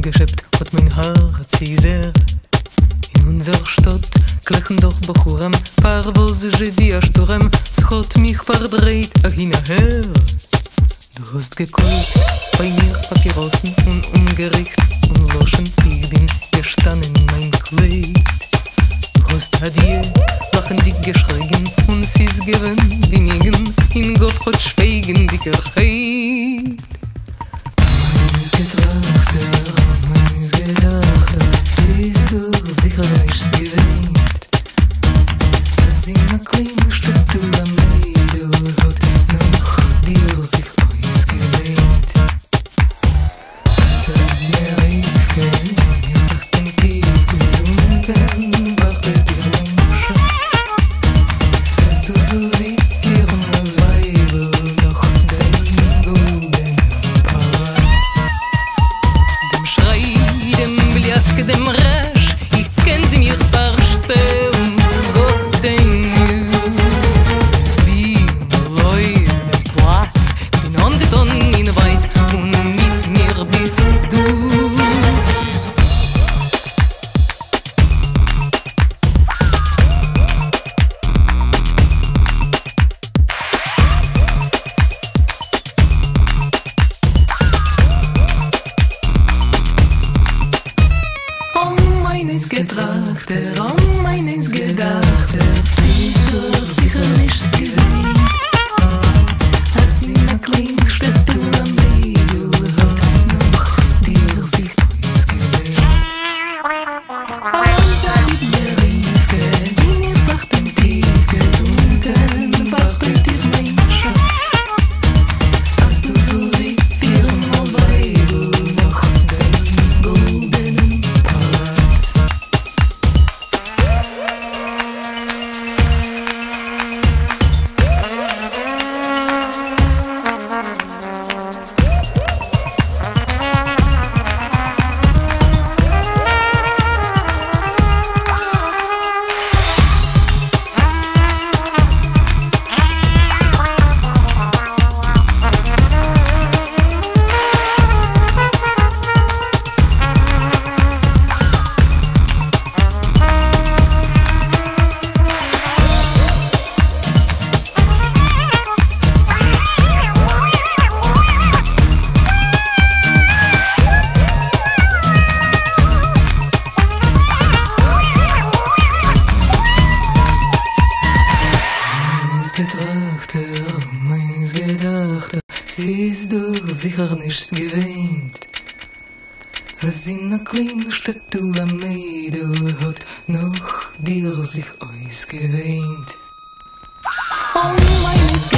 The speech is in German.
geschöpft hat mein Herz sehr. In unserer Stadt klachen doch Bachurem, Parvose wie ein Sturm, es hat mich verdreht, hinterher. Du hast geguckt, bei mir Papierossen und umgericht und loschen, ich bin gestanden in mein Kleid. Du hast Adieu, lachendig geschrien und es ist gewinn, wenigen, in Goff hat schweigen, dicker Heid. Meines Getrachter, meines Gedachter, siehst du sicher nicht gewähnt. Das in der Klinge steht du am Mädel, hat noch dir sich ausgewähnt. Sag mir Rivke, nach dem Tief gesunken, wachet dir mein Schatz. Dass du so sicher als Weibel noch dein goldenen Pass. Dem Schrei, dem Bliaske, dem Rasch, ich kenn sie mir verstehen, Gott den es wie Leute, der Platz, bin angetan in Weiß und mit mir bist du. Meines Getrachter, meines Gedachter, siehst du sicher nicht gewähnt. Als in der Klinge steht du am Mädel, hat noch dir sich ausgewählt. Sag mir Rivke, in ihr Wachten tief gesunken, wachet dir mein Schatz. Hast du so sicher als Weibel noch dein goldenen Pass. Meines Gedachter, siehst du sicher nicht gewähnt. Als in der Klinge steht du am Mädel, hat noch dir sich ausgewähnt. Oh, meines